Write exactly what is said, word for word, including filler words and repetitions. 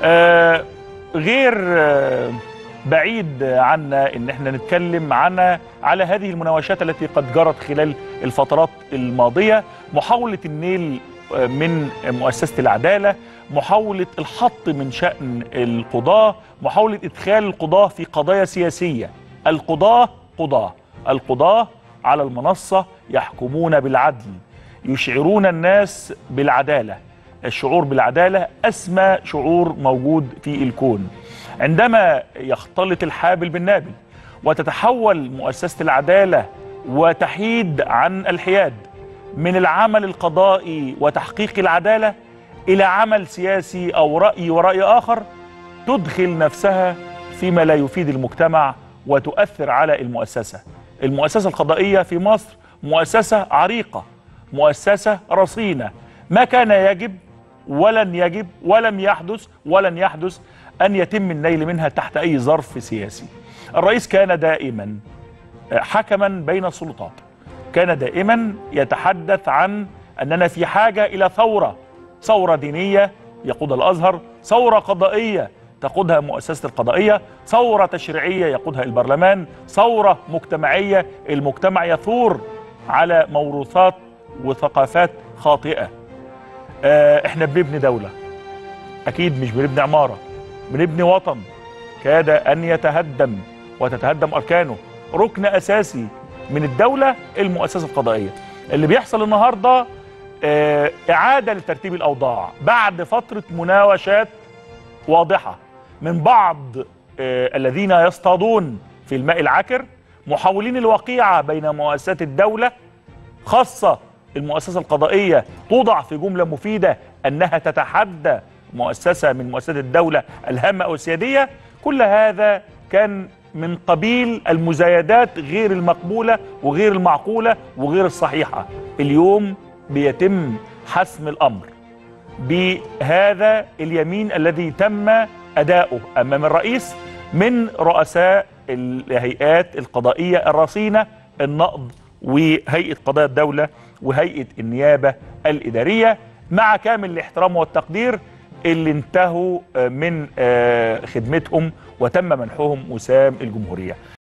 آه غير آه بعيد عنا ان احنا نتكلم عن على هذه المناوشات التي قد جرت خلال الفترات الماضية، محاولة النيل من مؤسسة العدالة، محاولة الحط من شأن القضاة، محاولة إدخال القضاة في قضايا سياسية. القضاة قضاة، القضاة على المنصة يحكمون بالعدل، يشعرون الناس بالعدالة. الشعور بالعدالة أسمى شعور موجود في الكون. عندما يختلط الحابل بالنابل وتتحول مؤسسة العدالة وتحيد عن الحياد من العمل القضائي وتحقيق العدالة إلى عمل سياسي أو رأي ورأي آخر، تدخل نفسها فيما لا يفيد المجتمع وتؤثر على المؤسسة. المؤسسة القضائية في مصر مؤسسة عريقة، مؤسسة رصينة. ما كان يجب ولن يجب ولم يحدث ولن يحدث أن يتم النيل منها تحت أي ظرف سياسي. الرئيس كان دائما حكما بين السلطات، كان دائما يتحدث عن أننا في حاجة إلى ثورة، ثورة دينية يقودها الأزهر، ثورة قضائية تقودها مؤسسة القضائية، ثورة تشريعية يقودها البرلمان، ثورة مجتمعية المجتمع يثور على موروثات وثقافات خاطئة. اه احنا بنبني دولة، أكيد مش بنبني عمارة، بنبني وطن كاد أن يتهدم وتتهدم أركانه. ركن أساسي من الدولة المؤسسة القضائية. اللي بيحصل النهاردة اه إعادة لترتيب الأوضاع بعد فترة مناوشات واضحة من بعض اه الذين يصطادون في الماء العكر، محاولين الوقيعة بين مؤسسات الدولة، خاصة المؤسسة القضائية توضع في جملة مفيدة أنها تتحدى مؤسسة من مؤسسات الدولة الهامة أو السيادية. كل هذا كان من قبيل المزايدات غير المقبولة وغير المعقولة وغير الصحيحة. اليوم بيتم حسم الأمر بهذا اليمين الذي تم أداؤه أمام الرئيس من رؤساء الهيئات القضائية الرصينة، النقض وهيئة قضايا الدولة وهيئة النيابة الإدارية، مع كامل الاحترام والتقدير اللي انتهوا من خدمتهم وتم منحهم وسام الجمهورية.